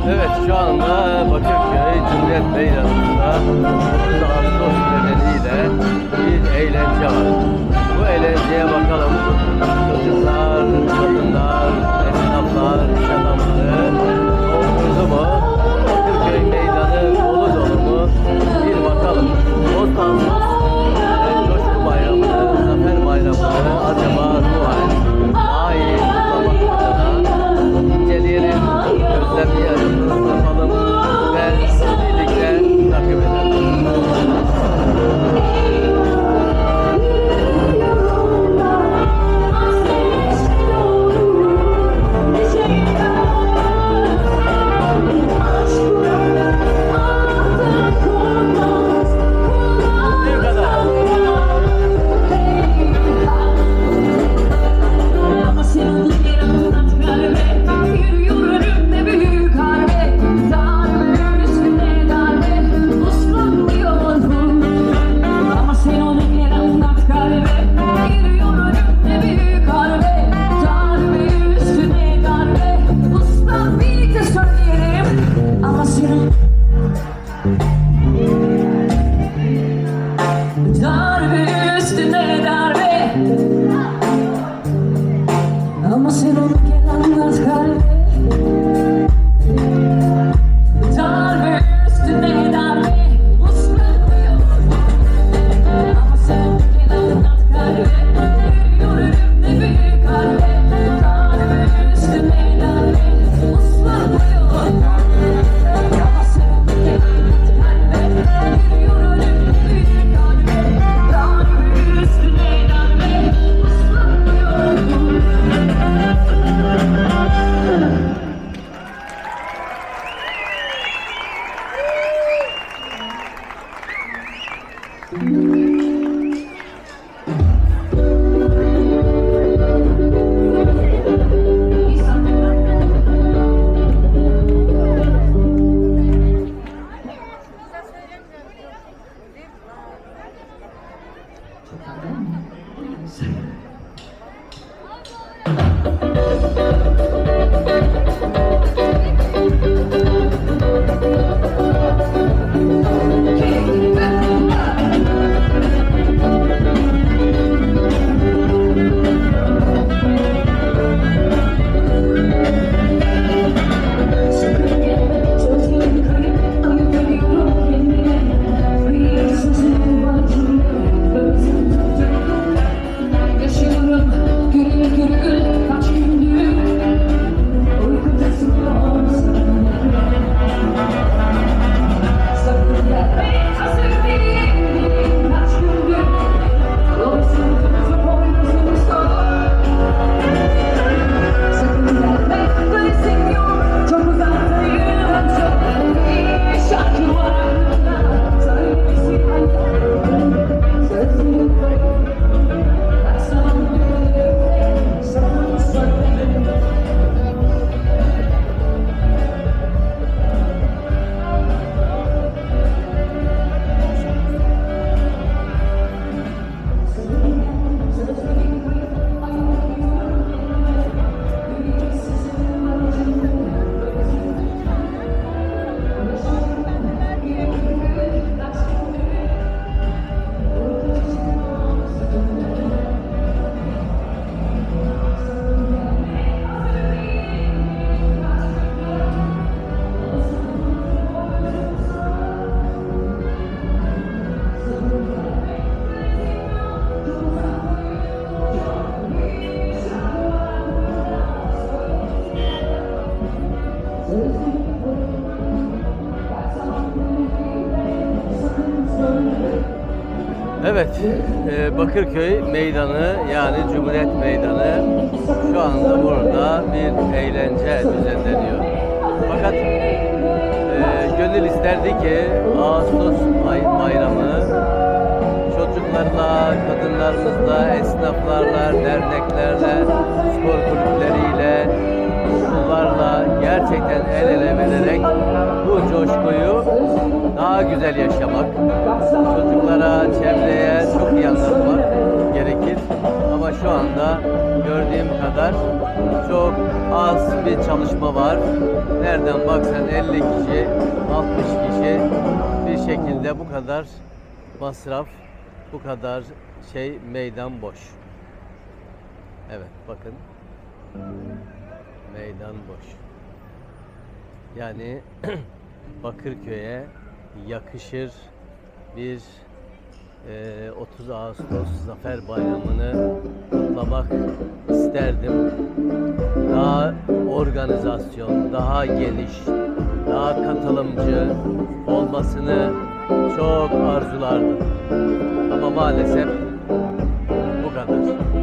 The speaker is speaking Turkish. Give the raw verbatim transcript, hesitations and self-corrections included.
Evet, şu anda Bakırköy Cumhuriyet Meydanı'nda dokuz Ağustos nedeniyle bir eğlence var. Bu eğlenceye bakalım. Çocuklar, kadınlar, esnaflar, iş adamları doldurdu mu? Bakırköy Meydanı dolu dolu mu? Bir bakalım. Dost Ağustos Coşku Bayramı'nı, Zafer Bayramı'nı acaba Noel daha iyi kutlamak adına inceleyelim, gözlemleyelim, yapalım ve birlikte takip edelim. Darbe üstüne darbe, ama sen onu gel anlat kalbe. Darbe üstüne darbe, uslanmıyor. Ama sen onu gel anlat kalbe. Yürüyor önümde büyük harbe. Darbe üstüne darbe, uslanmıyor. Ama sen onu gel anlat kalbe. Yürüyor önümde büyük harbe. Darbe üstüne darbe, uslanmıyor. Evet, e, Bakırköy Meydanı yani Cumhuriyet Meydanı şu anda burada bir eğlence düzenleniyor. Fakat e, gönül isterdi ki Ağustos ay bayramı çocuklarla, kadınlarımızla, esnaflarla, derneklerle, spor kulüpleriyle, okullarla gerçekten el ele vererek bu coşkuyu daha güzel yaşamak, çocuklara, çevreye çok iyi anlatmak gerekir. Ama Ama şu anda gördüğüm kadar çok az bir çalışma var. Nereden baksan elli kişi, altmış kişi bir şekilde bu kadar masraf, bu kadar şey, meydan boş. Evet, bakın. Meydan boş. Yani Bakırköy'e yakışır bir e, otuz Ağustos Zafer Bayramı'nı kutlamak isterdim. Daha organizasyon, daha geniş, daha katılımcı olmasını çok arzulardım. Ama maalesef bu kadar.